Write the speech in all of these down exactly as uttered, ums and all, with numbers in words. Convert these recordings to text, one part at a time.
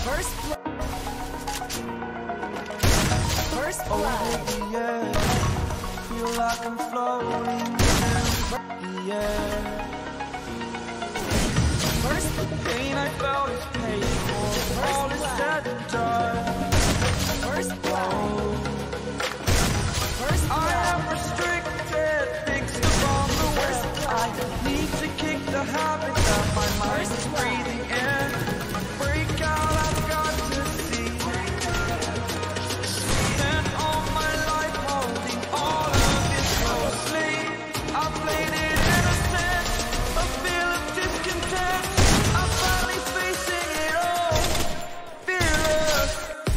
First blood. First blood. Over the air, feel like I'm floating in the air. First The pain I felt is paid for. First All is blood. said and done. First blood. First I blood. am restricted, fixed upon the west. I need to kick the habit that my mind is breathing in. Break out, I've got to see. Spent all my life holding all of it closely. I played it innocent, a feel of discontent. I'm finally facing it all, fearless.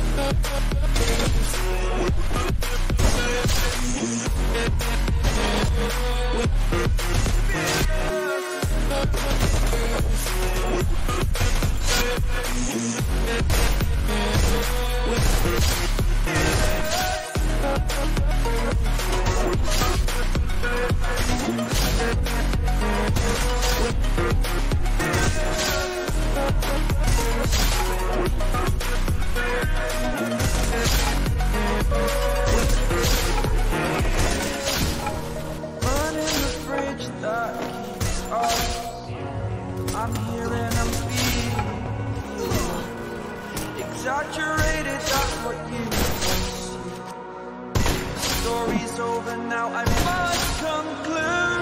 Burning the fridge that keeps us. I'm here and I'm feeling exaggerated, that's what you see. Story's over now, I must conclude.